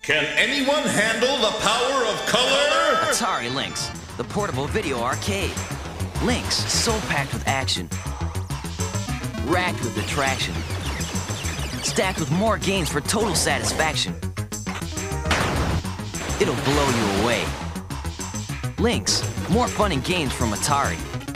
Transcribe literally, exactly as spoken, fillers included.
Can anyone handle the power of color? Atari Lynx, the portable video arcade. Lynx, so packed with action, racked with attraction, stacked with more games for total satisfaction. It'll blow you away. Lynx, more fun and games from Atari.